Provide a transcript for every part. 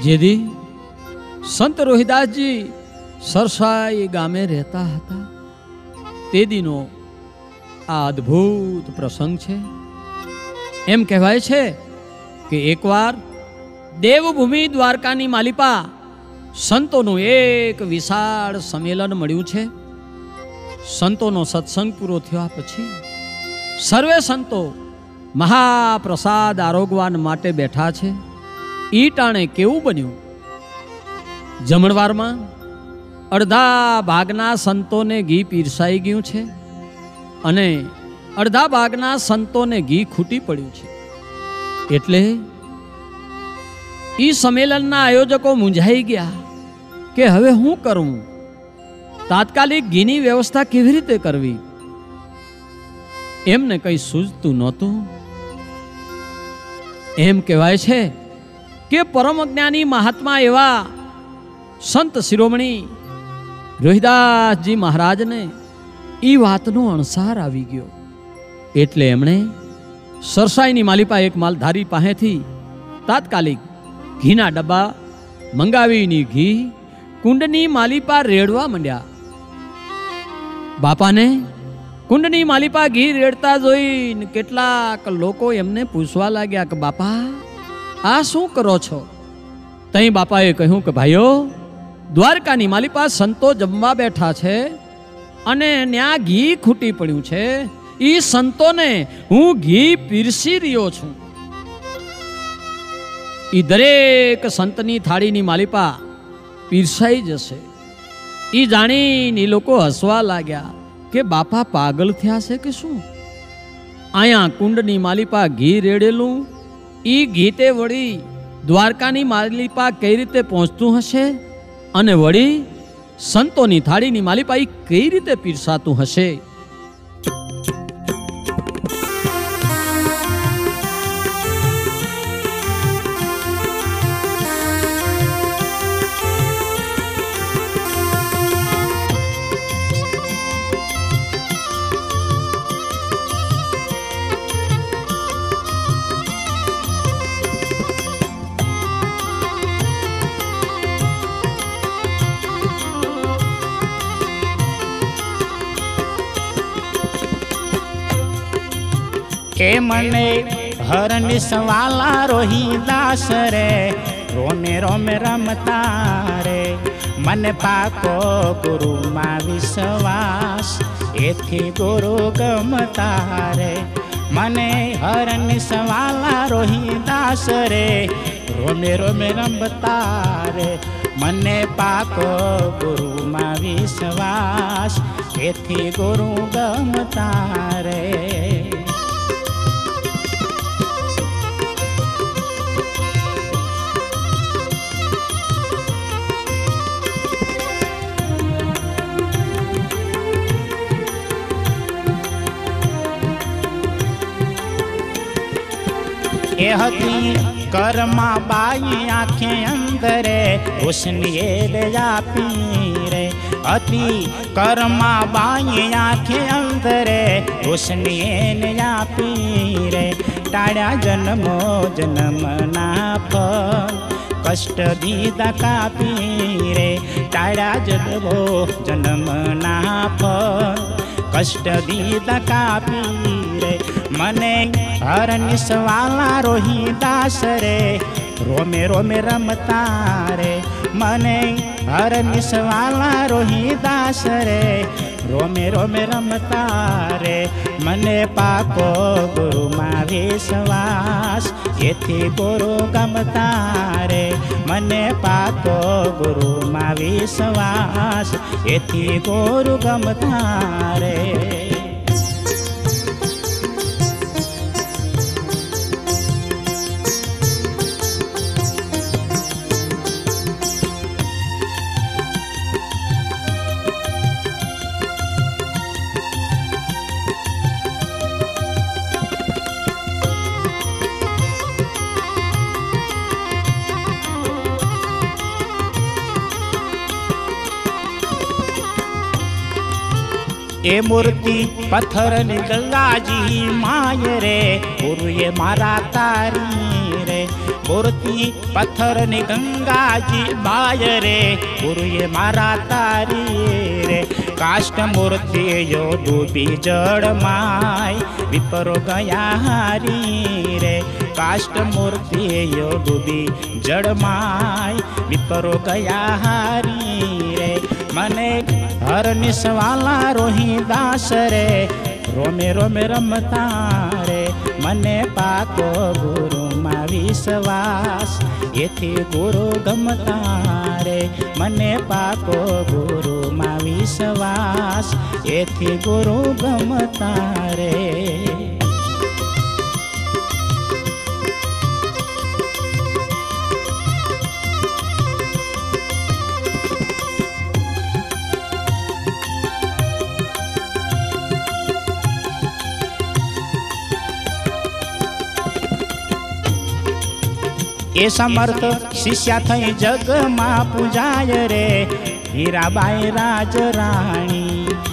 જેદી સંત રોહિદાસજી સરસાઈ ગામે રહેતા હતા તેદીનો આ અદ્ભુત પ્રસંગ છે. એમ કહેવાય છે કે એકવાર દેવભૂમિ દ્વારકાની માલિપા સંતોનું એક વિશાળ સંમેલન મળ્યું છે. સંતોનો સત્સંગ પૂરો થયા પછી સર્વે સંતો મહાપ્રસાદ આરોગવાન માટે બેઠા છે. ઈ ટાણે કેવું બન્યું? જમણવારમાં અડધા ભાગના સંતોને ઘી પીરસાઈ ગયું છે અને અડધા ભાગના સંતોને ઘી ખૂટી પડ્યું છે. એટલે ઈ સંમેલનના આયોજકો મૂંઝાઈ ગયા કે હવે શું કરવું, તાત્કાલિક ઘીની વ્યવસ્થા કેવી રીતે કરવી, એમને કંઈ સૂઝતું નહોતું. એમ કહેવાય છે કે પરમ જ્ઞાની મહાત્મા એવા સંત શિરોમણી રોહિદાસજી મહારાજને ઈ વાતનો અણસાર આવી ગયો. એટલે એમણે સરસાઈની માલિપા એક માલધારી પાસેથી તાત્કાલિક ઘીના ડબ્બા મંગાવીની ઘી કુંડની માલિપા રેડવા માંડ્યા. બાપાને કુંડની માલિપા ઘી રેડતા જોઈને કેટલાક લોકો એમને પૂછવા લાગ્યા કે બાપા આ શું કરો છો? તઈ બાપાએ કહ્યું કે ભાઈઓ, દ્વારકાની માલિપા સંતો જમવા બેઠા છે અને ત્યાં ઘી ખૂટી પડ્યું છે. ઈ સંતોને હું ઘી પીરસી રહ્યો છું. ઈ દરેક સંતની થાળીની માલિપા પીરસાઈ જશે. ઈ જાણીને ઈ લોકો હસવા લાગ્યા કે બાપા પાગલ થયા છે કે શું? અહીંયા કુંડની માલિપા ઘી રેડેલું ઈ ઘી તે વળી દ્વારકાની માલિપા કઈ રીતે પહોંચતું હશે અને વળી સંતોની થાળીની માલિપા ઈ કઈ રીતે પીરસાતું હશે? કે મને હરણ સવાલા રોહિદાસ રે રોમે રોમે રમતા રે મને પાકો ગુરુમાં વિશ્વાસ એથી ગુરુ ગમતા રે મને હરણ સવાલા રોહિદાસ રે રોમે રોમે રમતા રે મને પાકો ગુરુમાં વિશ્વાસ એથી ગુરુ ગમતા રે. એ હતી કરમાં બાઈ આંખે અંદરે રોશની એ આપી રે હતી કરમાં બાઈ આંખે અંદરે રોશની એને આપી રે ટાળ્યા જન્મો જન્મના ફળ કષ્ટ દીધા કાપી રે ટાળ્યા જન્મો જન્મના ફળ કષ્ટ દીધા કાપી રે મને હરણ સવાલા રોહિદાસ રે રોમે રોમે રમતા રે મને હરણ સવાલા રોહિદાસ રે રોમે રોમે રમતા રે મને પાકો ગુરુમાં વિશ્વાસ એથી ગુરુ ગમતા રે મને પાકો ગુરુમાં વિશ્વાસ એથી ગુરુ ગમતા રે. એ મૂર્તિ પથ્થરની ગંગાજી માય રે ગુરુએ મારા તારી रे। मूर्ति पत्थर ने गंगा जी बाय रे, गुरुए मारा तारी रे। काष्ट मूर्ति यो डूबी जड़ माय, विपरो गया हारी रे। काष्ट मूर्ति यो डूबी जड़ माय, विपरो गया हारी रे। मने हर निसवाला रोही दास रे, रोमे रोमे रमता रे। मने पाको गुरु मा विश्वास, एथी गुरु गमता रे। मने पाको गुरु मा विश्वास, एथी गुरु गमता रे। ए समर्थ शिष्या थई जग मा पूजाय रे, हीराबाई राज राणी।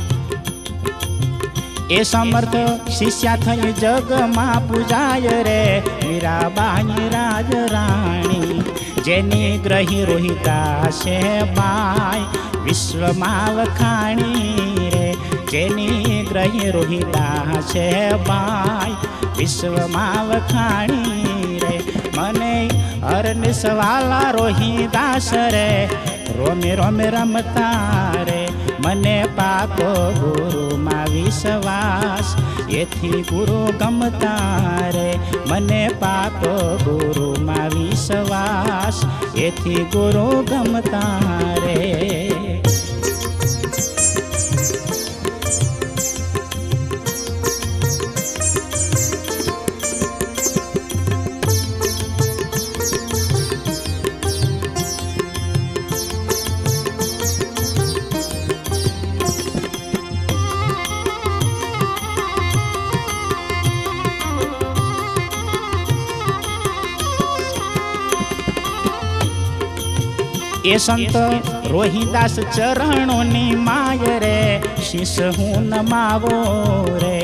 ए समर्थ शिष्या थई जग मा पूजाय रे, हीराबाई राज राणी। जेनी ग्रही रोहिता से बाय, विश्व मा वखाणी रे। जेनी ग्रही रोहिता से बाय, विश्व मा वखाणी रे। मने हर निसवाला रोही दास रे, रोमे रोमे रमता रे। मने पाको गुरु मा विश्वास, एथी गुरु गमता रे। मने पाको गुरु मा विश्वास, एथी गुरु गमता रे। ए संत रोहिदास चरणों नी माय रे, शीश हूँ नमावो रे।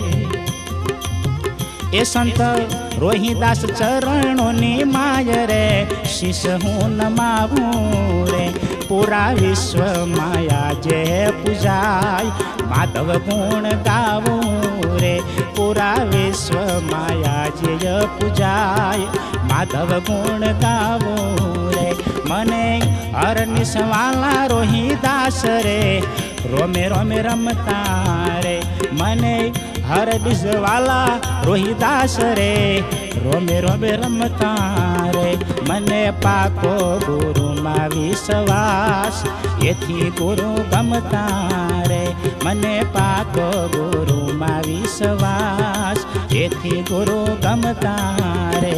ए संत रोहिदास चरणों नी माय रे, शीश हूँ नमावो रे। पूरा विश्व माया जे पूजाय, माधव गुण गावो रे। पूरा विश्व माया जे पूजाय, माधव गुण गावो रे। मने हर निसवाला रोही दास रे, रोमे रोमे रमता रे। मने हर निसवाला रोही दास रे, रोमे रोमे रमता रे। मने पाको गुरु मा विश्वास, एथी गुरु गमता रे। मने पाको गुरु मा विश्वास, एथी गुरु गमता रे।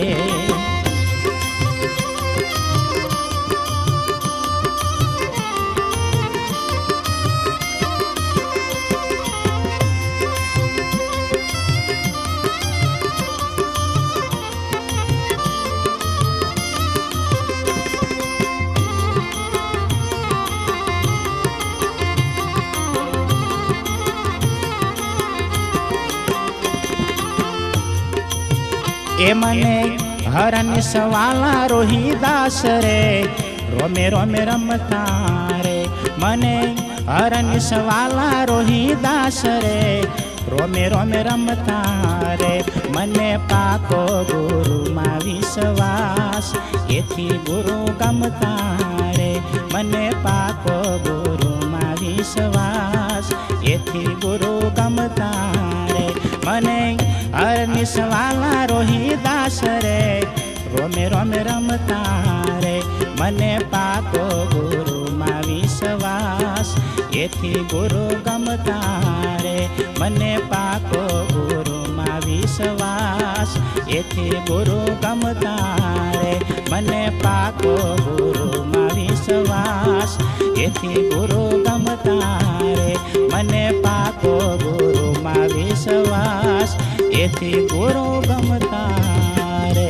ए मने हरन सवाला रोही दास रे, रोमे रोमे रमता रे। मने हरन सवाला रोही दास रे, रोमे रोमे रमता रे। मने पाको गुरु मा विश्वास, एथी गुरु गमता रे। मने पाको गुरु मा विश्वास, एथी गुरु गमता रे। मने हर निसवाला रोही दास रे, रोमे रोमे रमता रे। मने पाको गुरु मा विश्वास, एथी गुरु गमता रे। मने पाको गुरु मा विश्वास, एथी गुरु गमता रे। मने पाको गुरु मा विश्वास, एथी गुरु गमता रे। मने पाको गुरु मा विश्वास, एथी गुरु गमता रे।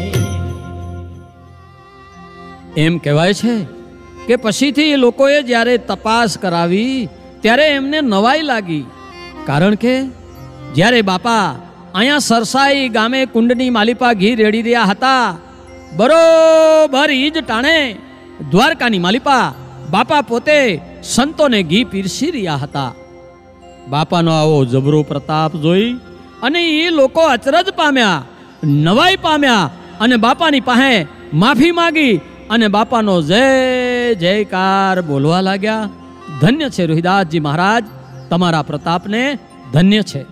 એમ કહેવાય છે કે પછીથી એ લોકોએ જ્યારે તપાસ કરાવી ત્યારે એમને નવાઈ લાગી, કારણ કે જ્યારે બાપા અહીંયા સરસાઈ ગામે કુંડની માલિપા ઘી રેડી રહ્યા હતા. બરોબર ઈ જ ટાણે દ્વારકાની માલિપા બાપા પોતે સંતોને ઘી પીરસી રહ્યા હતા. બાપાનો આવો જબરો પ્રતાપ જોઈ અને એ લોકો અચરજ પામ્યા, નવાઈ પામ્યા અને બાપાની પાસે માફી માંગી અને બાપાનો જય જયકાર બોલવા લાગ્યા. ધન્ય છે રોહિદાસજી મહારાજ, તમારા પ્રતાપને ધન્ય છે.